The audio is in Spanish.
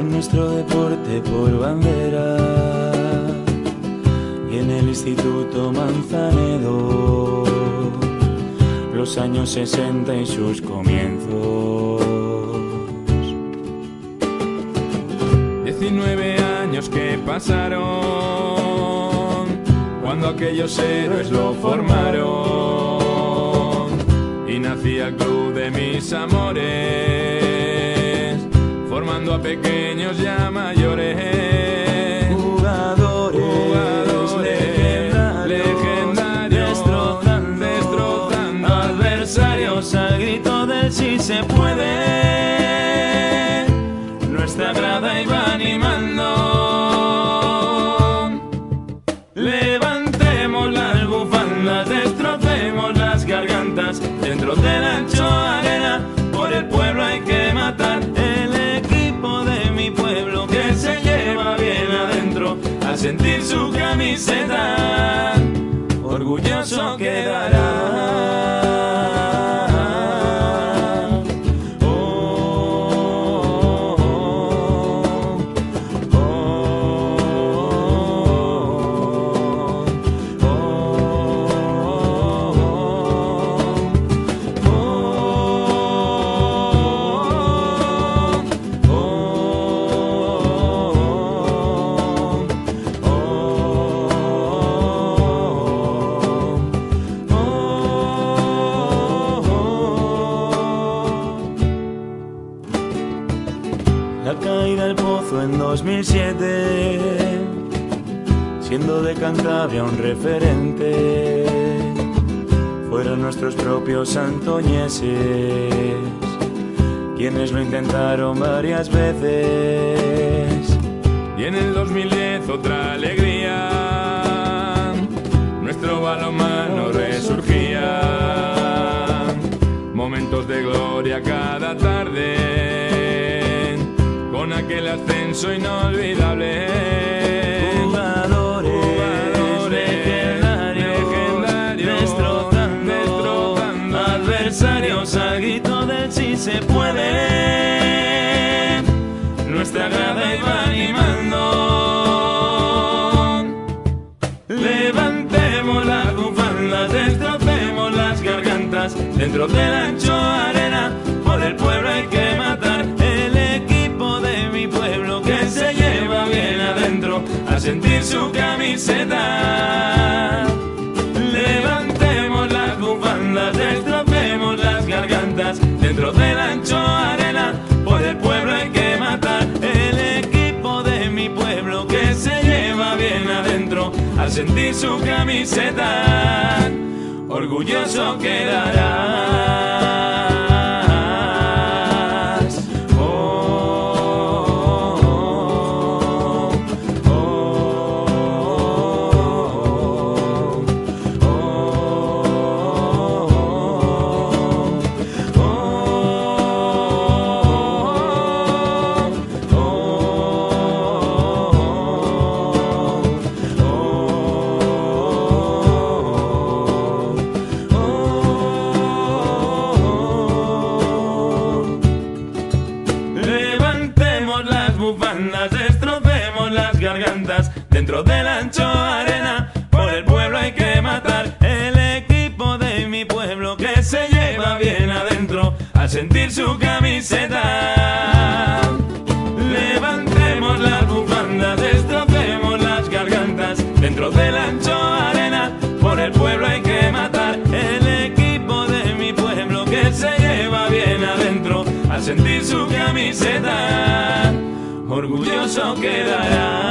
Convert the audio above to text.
con nuestro deporte por bandera, y en el Instituto Manzanedo, los años 60 y sus comienzos. 19 años que pasaron cuando aquellos héroes lo formaron, y nacía el club de mis amores, formando a pequeños y a mayores. Jugadores legendarios, destrozando adversarios al grito del sí se puede. Nuestra grada iba animando. Levantemos las bufandas, destrocemos las gargantas. Dentro del ancho arena, por el pueblo hay que matar. El equipo de mi pueblo que se lleva bien adentro, al sentir su camiseta, orgulloso quedará. La caída al pozo en 2007, siendo de Cantabria un referente, fueron nuestros propios santoñeses quienes lo intentaron varias veces. Y en el 2010 otra alegría, nuestro balonmano resurgía, momentos de gloria cada tarde, con aquel ascenso inolvidable. Jugadores legendarios, destrozando adversarios al grito del sí se puede. Nuestra grada iba animando. Levantemos las bufandas, destrocemos las gargantas. Dentro del ancho arena, por el pueblo hay que matar. El equipo de mi pueblo que se lleva bien adentro, a sentir su camiseta. Levantemos las bufandas, destrocemos las gargantas. Dentro del ancho arena, por el pueblo hay que matar. El equipo de mi pueblo que se lleva bien adentro, al sentir su camiseta, orgulloso quedará. Bufandas, destrocemos las gargantas. Dentro del ancho arena, por el pueblo hay que matar. El equipo de mi pueblo que se lleva bien adentro, al sentir su camiseta. Levantemos las bufandas, destrocemos las gargantas. Dentro del ancho arena, por el pueblo hay que matar. El equipo de mi pueblo que se lleva bien adentro, al sentir su camiseta, orgulloso quedará.